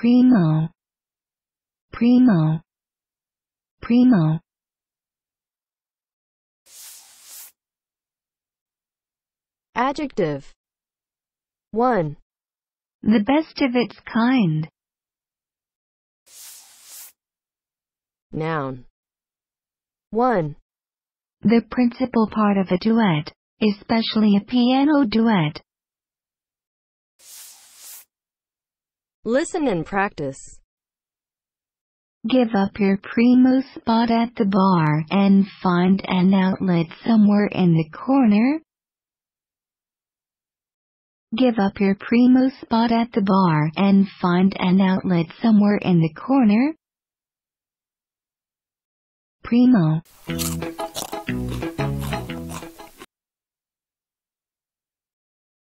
Primo, primo, primo. Adjective. 1. The best of its kind. Noun. 1. The principal part of a duet, especially a piano duet. Listen and practice. Give up your primo spot at the bar and find an outlet somewhere in the corner. Give up your primo spot at the bar and find an outlet somewhere in the corner. Primo.